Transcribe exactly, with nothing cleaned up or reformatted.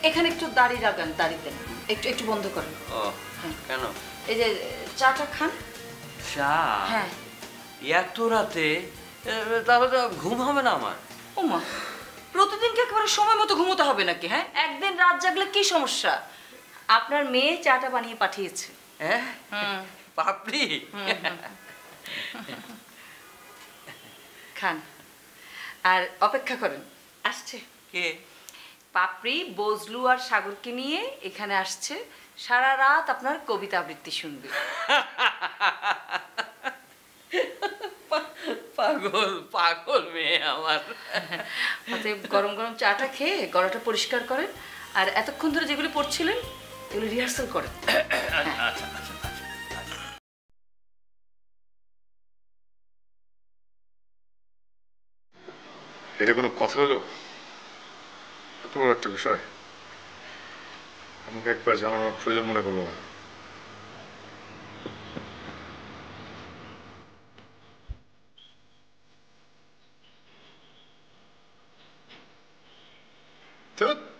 এখানে একটু দাড়ি রাখেন, দাড়ি দেন, একটু একটু বন্ধ করেন। ও কেন? এই যে চাটা খান। চা? হ্যাঁ। এত রাতে? তাহলে তো ঘুম হবে না আমার। ও মা, প্রতিদিন কি একেবারে সময় মতো ঘুমোতে হবে নাকি? হ্যাঁ, একদিন রাত জাগলে কি সমস্যা? আপনার মেয়ে চাটা বানিয়ে পাঠিয়েছে। হ্যাঁ? হুম। পাপড়ি? খান আর অপেক্ষা করেন, আসছে। কে? পাপড়ি বজলু আর সাগরকে নিয়ে এখানে আসছে, সারা রাত আপনার কবিতা আবৃত্তি শুনবে। পাগল পাগল মেয়ে আমার। অতএব গরম গরম চাটা খেয়ে গলাটা পরিষ্কার করেন, আর এতক্ষণ ধরে যেগুলি পড়ছিলেন এগুলো রিহার্সাল করেন। আচ্ছা আচ্ছা। এটা কোনো কথা হলো? এত বড় একটা বিষয় আমাকে একবার জানানোর প্রয়োজন মনে করলো না। তো